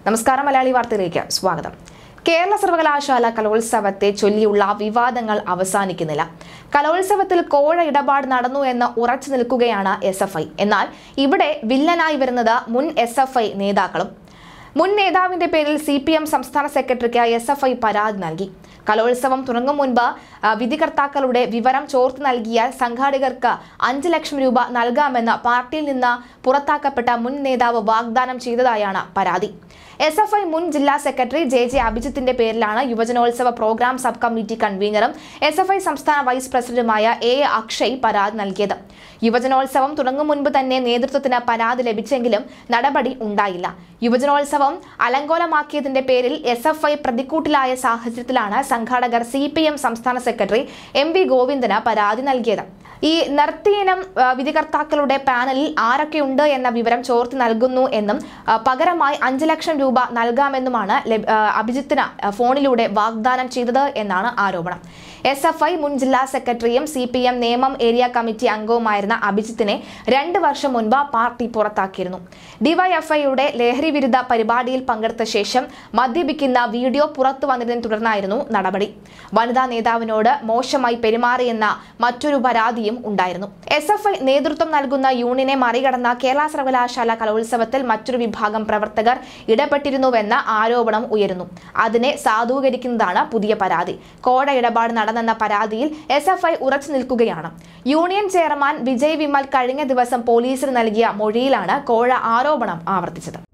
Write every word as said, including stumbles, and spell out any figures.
നമസ്കാരം, മലയാളി വാർത്തയിലേക്ക് സ്വാഗതം. കേരള സർവകലാശാല കലോത്സവത്തെ ചൊല്ലിയുള്ള വിവാദങ്ങൾ അവസാനിക്കുന്നില്ല. കലോത്സവത്തിൽ കോഴ ഇടപാട് നടന്നു എന്ന് ഉറച്ചു നിൽക്കുകയാണ് എസ് എഫ് ഐ. എന്നാൽ ഇവിടെ വില്ലനായി വരുന്നത് മുൻ എസ് എഫ് ഐ നേതാക്കളും. മുൻ നേതാവിന്റെ പേരിൽ സി പി എം സംസ്ഥാന സെക്രട്ടറിക്ക് എസ് എഫ് ഐ പരാതി നൽകി. കലോത്സവം തുടങ്ങും മുൻപ് വിധികർത്താക്കളുടെ വിവരം ചോർത്ത് നൽകിയാൽ സംഘാടകർക്ക് അഞ്ച് ലക്ഷം രൂപ നൽകാമെന്ന് പാർട്ടിയിൽ നിന്ന് പുറത്താക്കപ്പെട്ട മുൻ നേതാവ് വാഗ്ദാനം ചെയ്തതായാണ് പരാതി. എസ് എഫ് ഐ മുൻ ജില്ലാ സെക്രട്ടറി ജെ ജെ അഭിജിത്തിന്റെ പേരിലാണ് യുവജനോത്സവ പ്രോഗ്രാം സബ് കമ്മിറ്റി കൺവീനറും എസ് എഫ് ഐ സംസ്ഥാന വൈസ് പ്രസിഡന്റുമായ എ അക്ഷയ് പരാതി നൽകിയത്. യുവജനോത്സവം തുടങ്ങും മുൻപ് തന്നെ നേതൃത്വത്തിന് പരാതി ലഭിച്ചെങ്കിലും നടപടി ഉണ്ടായില്ല. യുവജനോത്സവം അലങ്കോലമാക്കിയതിന്റെ പേരിൽ എസ് എഫ് ഐ പ്രതിക്കൂട്ടിലായ സാഹചര്യത്തിലാണ് സംഘാടകർ സി പി എം സംസ്ഥാന സെക്രട്ടറി എം വി ഗോവിന്ദന് പരാതി നൽകിയത്. ഈ നിർത്തിയിനം വിധികർത്താക്കളുടെ പാനലിൽ ആരൊക്കെയുണ്ട് എന്ന വിവരം ചോർത്തി നൽകുന്നു എന്നും പകരമായി അഞ്ച് ലക്ഷം രൂപ നൽകാമെന്നുമാണ് അഭിജിത്തിന് ഫോണിലൂടെ വാഗ്ദാനം ചെയ്തത് എന്നാണ് ആരോപണം. എസ് എഫ് ഐ മുൻ ജില്ലാ സെക്രട്ടറിയും C P M Nemom area committee അംഗവുമായിരുന്ന അഭിജിത്തിനെ രണ്ട് വർഷം മുൻപ് പാർട്ടി പുറത്താക്കിയിരുന്നു. ഡിവൈഎഫ്ഐയുടെ ലഹരി വിരുദ്ധ പരിപാടിയിൽ പങ്കെടുത്ത ശേഷം മദ്യപിക്കുന്ന വീഡിയോ പുറത്തു വന്നതിനെ തുടർന്നായിരുന്നു നടപടി. വനിതാ നേതാവിനോട് മോശമായി പെരുമാറിയെന്ന മറ്റൊരു പരാതിയും ഉണ്ടായിരുന്നു. എസ് എഫ് ഐ നേതൃത്വം നൽകുന്ന യൂണിയനെ മറികടന്ന കേരള സർവകലാശാല കലോത്സവത്തിൽ മറ്റൊരു വിഭാഗം പ്രവർത്തകർ ഇടപെട്ടിരുന്നുവെന്ന ആരോപണം ഉയരുന്നു. അതിനെ സാധൂകരിക്കുന്നതാണ് പുതിയ പരാതി. കോഴ ഇടപാട് നടന്നെന്ന പരാതിയിൽ എസ് എഫ് ഐ ഉറച്ചു നിൽക്കുകയാണ്. യൂണിയൻ ചെയർമാൻ വിജയ് വിമൽ കഴിഞ്ഞ ദിവസം പോലീസിന് നൽകിയ മൊഴിയിലാണ് കോഴ ആരോപണം ആവർത്തിച്ചത്.